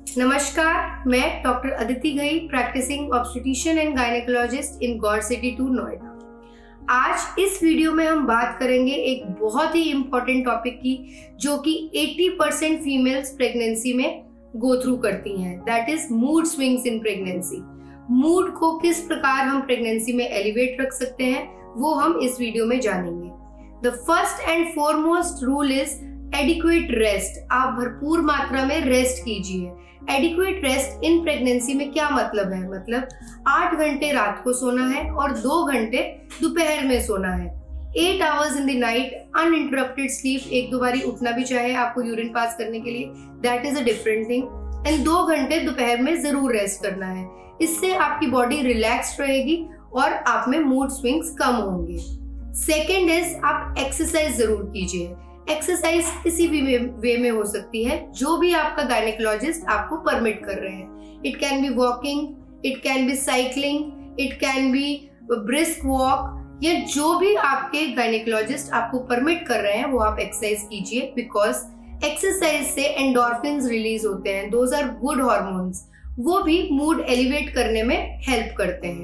नमस्कार, मैं doctor Aditi Ghai, practising obstetrician and gynaecologist in Gaur city 2 Noida. आज इस वीडियो में हम बात करेंगे एक बहुत ही इम्पोर्टेंट टॉपिक की, जो कि 80% फीमेल्स प्रेगनेंसी में गो थ्रू करती हैं, that is mood swings in pregnancy. Mood को किस प्रकार हम प्रेगनेंसी में एलिवेट रख सकते हैं, वो हम इस वीडियो में जानेंगे। The first and foremost rule is adequate rest. आप भरपूर मात्रा में रेस्ट कीजिए। एडिक्वेट रेस्ट इन प्रेगनेंसी में क्या मतलब है? मतलब 8 घंटे रात को सोना है और 2 घंटे दोपहर में सोना है। 8 hours in the night uninterrupted sleep, एक दो बारी उठना भी चाहे आपको यूरिन पास करने के लिए, that is a different thing. And 2 घंटे दोपहर में जरूर रेस्ट करना है। इससे आपकी बॉडी रिलैक्स्ड रहेगी और आप में मूड स्विंग्स कम होंगे। सेकेंड इज आप एक्सरसाइज जरूर कीजिए। एक्सरसाइज किसी भी वे में हो सकती है, जो भी आपका गायनेकोलॉजिस्ट आपको परमिट कर रहे हैं। It can be walking, it can be cycling, it can be brisk walk, या जो भी आपके गायनेकोलॉजिस्ट आपको परमिट कर रहे हैं वो आप एक्सरसाइज कीजिए। बिकॉज एक्सरसाइज से एंडोर्फिन्स रिलीज होते हैं, दोज आर गुड हॉर्मोन्स, वो भी मूड एलिवेट करने में हेल्प करते हैं।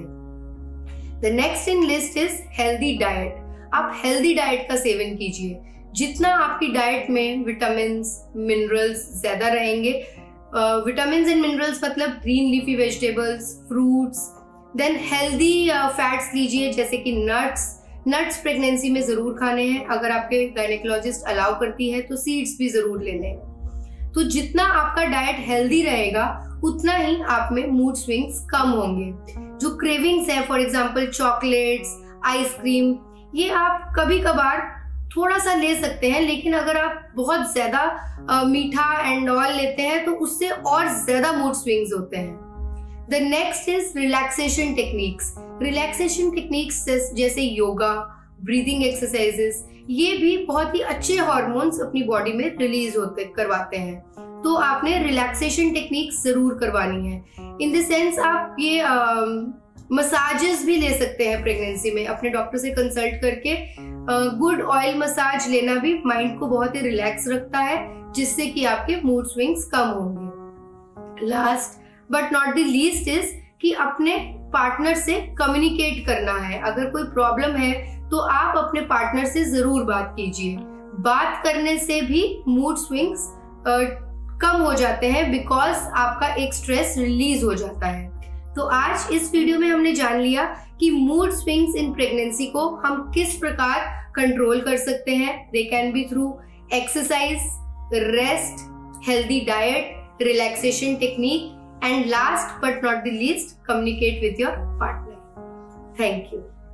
The next in list is healthy diet. आप हेल्दी डाइट का सेवन कीजिए। जितना आपकी डाइट में विटामिन्स मिनरल्स ज्यादा रहेंगे, विटामिन्स एंड मिनरल्स मतलब green leafy vegetables, fruits, then healthy fats लीजिए जैसे कि नट्स प्रेगनेंसी में जरूर खाने हैं। अगर आपके गायनेकोलॉजिस्ट अलाउ करती है तो सीड्स भी जरूर लेने हैं। तो जितना आपका डाइट हेल्दी रहेगा उतना ही आप में मूड स्विंग्स कम होंगे। जो क्रेविंग्स है, फॉर एग्जाम्पल चॉकलेट्स, आइसक्रीम, ये आप कभी कभार थोड़ा सा ले सकते हैं, लेकिन अगर आप बहुत ज्यादा मीठा एंड ऑल लेते हैं तो उससे और ज्यादा मूड स्विंग्स होते हैं। The next is relaxation techniques. Relaxation techniques जैसे योगा, ब्रीदिंग एक्सरसाइजेस, ये भी बहुत ही अच्छे हॉर्मोन्स अपनी बॉडी में रिलीज करवाते हैं। तो आपने रिलैक्सेशन टेक्निक्स जरूर करवानी है। इन द सेंस आप ये मसाजेस भी ले सकते हैं प्रेगनेंसी में। अपने डॉक्टर से कंसल्ट करके गुड ऑयल मसाज लेना भी माइंड को बहुत ही रिलैक्स रखता है, जिससे कि आपके मूड स्विंग्स कम होंगे। Last but not the least is कि अपने पार्टनर से कम्युनिकेट करना है। अगर कोई प्रॉब्लम है तो आप अपने पार्टनर से जरूर बात कीजिए। बात करने से भी मूड स्विंग्स कम हो जाते हैं, बिकॉज आपका एक स्ट्रेस रिलीज हो जाता है। तो आज इस वीडियो में हमने जान लिया कि मूड स्विंग्स इन प्रेगनेंसी को हम किस प्रकार कंट्रोल कर सकते हैं। They can be through exercise, rest, healthy diet, relaxation technique, and last but not the least, communicate with your partner. Thank you.